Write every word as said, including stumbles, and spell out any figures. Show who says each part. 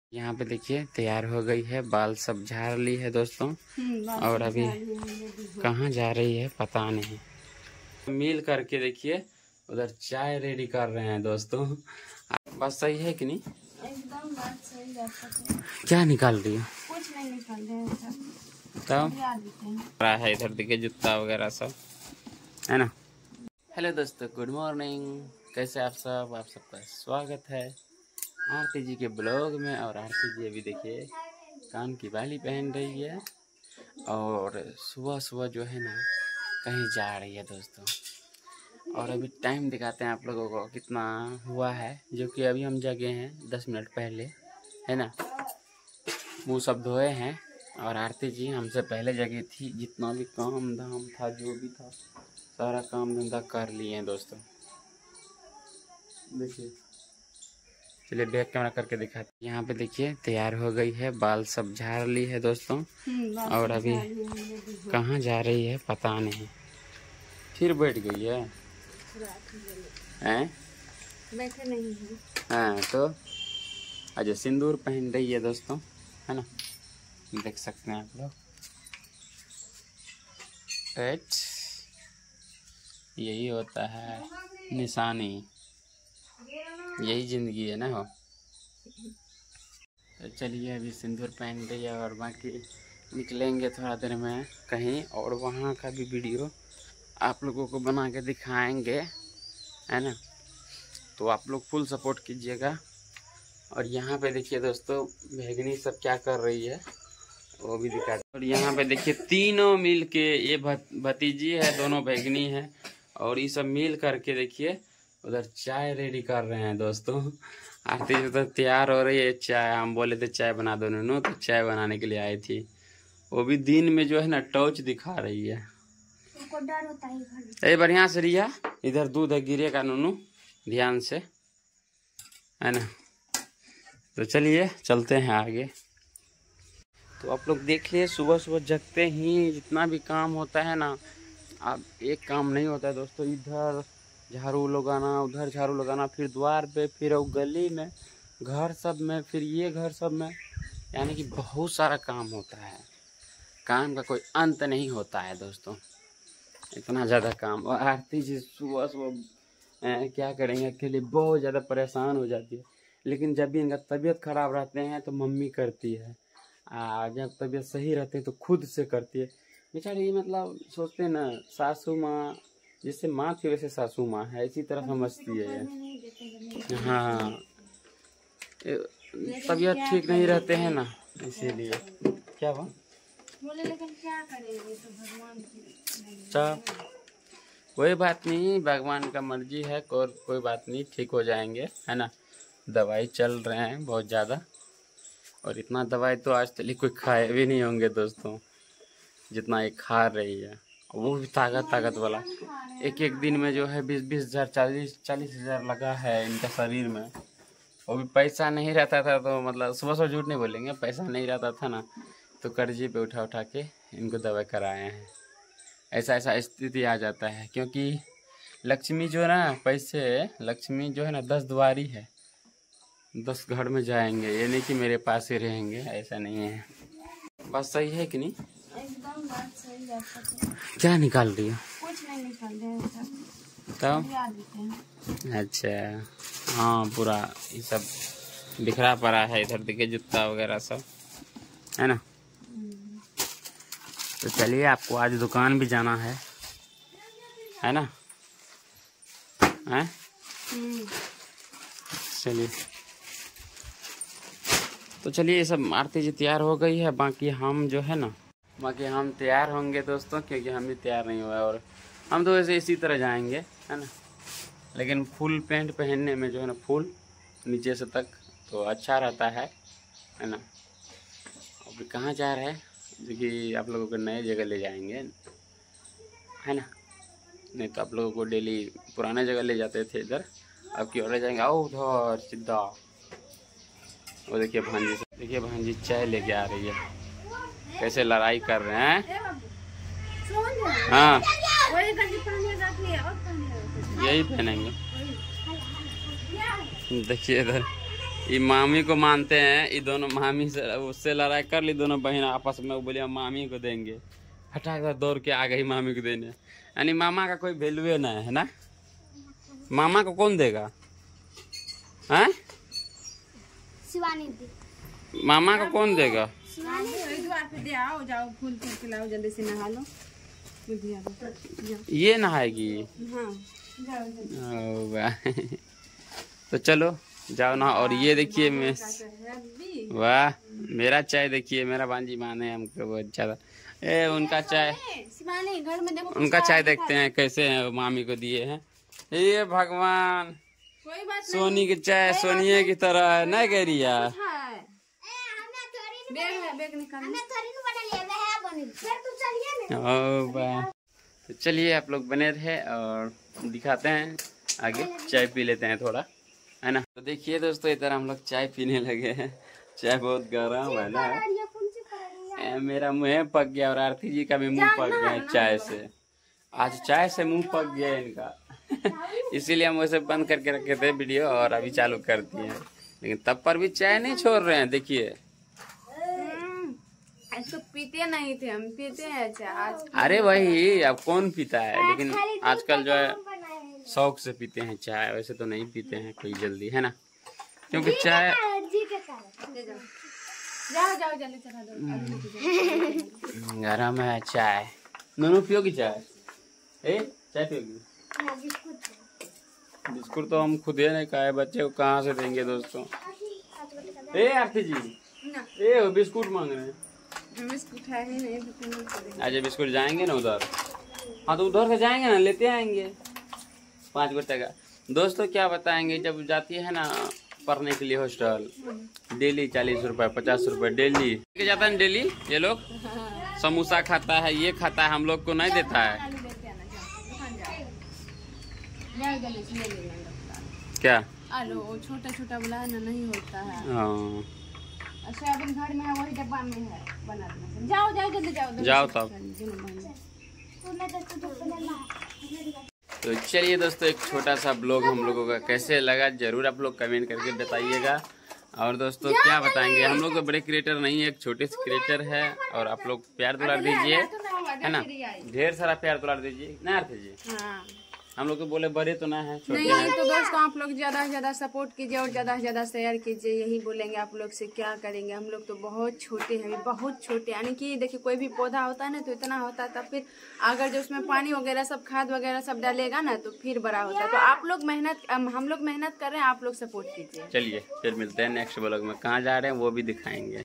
Speaker 1: यहाँ पे देखिए तैयार हो गई है, बाल सब झाड़ ली है दोस्तों। और अभी कहाँ जा रही है पता नहीं। मिल करके देखिए उधर चाय रेडी कर रहे हैं दोस्तों। बात सही है कि नहीं?
Speaker 2: एकदम बात सही है।
Speaker 1: क्या निकाल रही है?
Speaker 2: कुछ नहीं निकाल रहे हैं
Speaker 1: तो है इधर देखिए जूता वगैरह सब है ना। हेलो दोस्तों, गुड मॉर्निंग। कैसे आप सब? आप सबका स्वागत है आरती जी के ब्लॉग में। और आरती जी अभी देखिए कान की बाली पहन रही है और सुबह सुबह जो है ना कहीं जा रही है दोस्तों। और अभी टाइम दिखाते हैं आप लोगों को कितना हुआ है, जो कि अभी हम जगे हैं दस मिनट पहले है ना। मुँह सब धोए हैं और आरती जी हमसे पहले जगी थी। जितना भी काम धाम था, जो भी था, सारा काम धंधा कर लिए हैं दोस्तों। देखिए, चलिए बैक कैमरा करके दिखाते। यहाँ पे देखिए तैयार हो गई है, बाल सब झाड़ ली है दोस्तों। और अभी कहाँ जा रही है पता नहीं। फिर बैठ गई है हैं?
Speaker 2: बैठे नहीं है।
Speaker 1: हाँ तो अजय सिंदूर पहन रही है दोस्तों, है ना। देख सकते हैं आप लोग। एट यही होता है निशानी, यही जिंदगी है ना हो। तो चलिए अभी सिंदूर पहन रही है और बाकी निकलेंगे थोड़ा देर में कहीं, और वहाँ का भी वीडियो आप लोगों को बना के दिखाएंगे, है ना। तो आप लोग फुल सपोर्ट कीजिएगा। और यहाँ पे देखिए दोस्तों भेगनी सब क्या कर रही है वो भी दिखा। और यहाँ पे देखिए तीनों मिल के, ये भतीजी है, दोनों भेगनी है, और ये सब मिल करके देखिए उधर चाय रेडी कर रहे हैं दोस्तों। आरती जी तो तैयार हो रही है चाय। हम बोले थे चाय बना दो नूनू, तो चाय बनाने के लिए आई थी। वो भी दिन में जो है ना टॉर्च दिखा रही है।
Speaker 2: उनको डर होता है।
Speaker 1: ए बढ़िया से रिया, इधर दूध है गिरेगा नूनू, ध्यान से, है ना। तो चलिए चलते हैं आगे। तो आप लोग देख लिए सुबह सुबह जगते ही जितना भी काम होता है ना, अब एक काम नहीं होता है दोस्तों। इधर झाड़ू लगाना, उधर झाड़ू लगाना, फिर द्वार पे, फिर वो गली में, घर सब में, फिर ये घर सब में, यानी कि बहुत सारा काम होता है। काम का कोई अंत नहीं होता है दोस्तों, इतना ज़्यादा काम। और आरती जी सुबह सुबह क्या करेंगे अकेले, बहुत ज़्यादा परेशान हो जाती है। लेकिन जब भी इनका तबीयत खराब रहते हैं तो मम्मी करती है, आ जब तबीयत सही रहते हैं तो खुद से करती है बेचारी। मतलब सोचते हैं ना, सासू माँ जैसे माँ थी वैसे सासू माँ है, इसी तरह समझती है। हाँ, तबीयत ठीक नहीं रहते हैं ना, इसीलिए। क्या हुआ?
Speaker 2: बोले लेकिन क्या करेंगे, तो भगवान
Speaker 1: अच्छा कोई बात नहीं, भगवान का मर्जी है। और कोई बात नहीं, ठीक हो जाएंगे, है ना। दवाई चल रहे हैं बहुत ज़्यादा, और इतना दवाई तो आज तक कोई खाए भी नहीं होंगे दोस्तों जितना ये खा रही है। वो भी ताकत ताकत वाला। एक एक दिन में जो है बीस बीस हज़ार चालीस चालीस हज़ार लगा है इनका शरीर में। वो भी पैसा नहीं रहता था तो, मतलब सुबह सुबह झूठ नहीं बोलेंगे, पैसा नहीं रहता था ना तो कर्जे पे उठा उठा के इनको दवाई कराए हैं। ऐसा ऐसा स्थिति आ जाता है, क्योंकि लक्ष्मी जो है ना, पैसे लक्ष्मी जो है ना दस द्वारी है, दस घर में जाएंगे। ये नहीं कि मेरे पास ही रहेंगे, ऐसा नहीं है। बात सही है कि नहीं?
Speaker 2: एकदम बात सही है।
Speaker 1: क्या निकाल रही है?
Speaker 2: कुछ नहीं निकाल रहे हैं
Speaker 1: तो अच्छा हाँ, पूरा ये सब बिखरा पड़ा है। इधर देखिए जूता वगैरह सब, है ना। तो चलिए, आपको आज दुकान भी जाना है, है ना। हैं? चलिए तो चलिए, ये सब आरती जी तैयार हो गई है। बाकी हम जो है ना, बाकी हम तैयार होंगे दोस्तों, क्योंकि हम भी तैयार नहीं हुए। और हम तो वैसे इसी तरह जाएंगे, है ना। लेकिन फुल पैंट पहनने में जो है ना, फुल नीचे से तक तो अच्छा रहता है, है ना। अभी कहाँ जा रहे हैं, क्योंकि आप लोगों को नए जगह ले जाएंगे, है ना। नहीं तो आप लोगों को डेली पुराने जगह ले जाते थे, इधर अब की और जाएंगे। आओ उधर सीधा। वो देखिए भांजी, देखिए भांजी चाय लेके आ रही है, कैसे लड़ाई कर रहे हैं। हाँ यही पहनेंगे। देखिए इधर ये मामी को मानते हैं, ये दोनों मामी से उससे लड़ाई कर ली दोनों बहन आपस में, बोले हम मामी को देंगे, फटाक कर दौड़ के आ गई मामी को देने। यानी मामा का कोई वैल्यू नहीं है ना, मामा को कौन देगा हैं?
Speaker 2: शिवानी दी,
Speaker 1: मामा को कौन देगा?
Speaker 3: दे आओ, जाओ फूल फूल खिलाओ, जल्दी से नहा लो।
Speaker 1: ये नहाएगी?
Speaker 3: हाँ
Speaker 1: ओ वाह। तो चलो जाओ ना। और ये देखिए मैं, वाह मेरा चाय देखिए, मेरा भांजी माने हमको बहुत ज्यादा। ए उनका चाय,
Speaker 3: शिवानी घर में देखो,
Speaker 1: उनका चाय देखते हैं कैसे है, मामी को दिए हैं। ये भगवान,
Speaker 3: कोई बात
Speaker 1: सोनी की चाय सोनिया की तरह है ना गरिया। ओ वाह। तो चलिए आप लोग बने रहे और दिखाते हैं आगे, चाय पी लेते हैं थोड़ा, है ना। तो देखिए दोस्तों इधर हम लोग चाय पीने लगे हैं। चाय बहुत गर्म है ना, ए, मेरा मुँह पक गया और आरती जी का भी मुंह पक गया है चाय से। आज चाय से मुंह पक गया इनका। इसीलिए हम वैसे बंद करके रखे थे वीडियो और अभी चालू कर दिए हैं, लेकिन तब पर भी चाय नहीं छोड़ रहे हैं। देखिए
Speaker 3: इसको पीते नहीं थे, हम पीते हैं चाय आज।
Speaker 1: अरे वही, अब कौन पीता है, लेकिन आजकल जो है शौक से पीते हैं चाय, वैसे तो नहीं पीते हैं कोई जल्दी, है ना, क्योंकि चाय।
Speaker 3: जाओ जाओ जल्दी चला दो,
Speaker 1: गरम है चाय। दोनों पियोगी चाय? ए चाय पियोगी? बिस्कुट तो हम खुद ही नहीं खाए, बच्चे को कहाँ से देंगे दोस्तों। ए आरती जी, ए वो बिस्कुट मांग रहे हैं।
Speaker 3: बिस्कुट है ही नहीं,
Speaker 1: आज बिस्कुट जाएंगे ना उधर, हाँ तो उधर से जाएंगे ना, लेते आएंगे पाँच बजे तक। दोस्तों क्या बताएंगे, जब जाती है ना पढ़ने के लिए हॉस्टल, डेली चालीस रुपए पचास रुपए डेली लेके जाता है डेली। ये लोग समोसा खाता है, ये खाता है, हम लोग को नहीं देता है। क्या
Speaker 3: आलू छोटा छोटा वाला है ना, नहीं होता है।
Speaker 1: हाँ
Speaker 3: सोयाबीन घर में है, वही डब्बा में है, बना देना। जाओ जाओ जल्दी जाओ
Speaker 1: जाओ तब। तो चलिए दोस्तों, एक छोटा सा ब्लॉग हम लोगों का कैसे लगा जरूर आप लोग कमेंट करके बताइएगा। और दोस्तों क्या बताएंगे, हम लोग तो बड़े क्रिएटर नहीं है, एक छोटे से क्रिएटर है, और आप लोग प्यार दुलार दीजिए, है ना, ढेर सारा प्यार दुलार दीजिए ना आरती जी।
Speaker 3: हाँ।
Speaker 1: हम लोग तो बोले बड़े तो ना है, छोटे
Speaker 3: नहीं
Speaker 1: हैं।
Speaker 3: तो दोस्तों आप लोग ज्यादा से ज्यादा सपोर्ट कीजिए और ज्यादा से ज्यादा शेयर कीजिए, यही बोलेंगे आप लोग से। क्या करेंगे, हम लोग तो बहुत छोटे हैं, बहुत छोटे, यानी कि देखिए कोई भी पौधा होता है ना तो इतना होता है, तब फिर अगर जो उसमें पानी वगैरह सब खाद वगैरह सब डालेगा ना तो फिर बड़ा होता है। तो आप लोग मेहनत, हम लोग मेहनत कर रहे हैं, आप लोग सपोर्ट कीजिए।
Speaker 1: चलिए फिर मिलते हैं नेक्स्ट ब्लॉग में, कहाँ जा रहे हैं वो भी दिखाएंगे।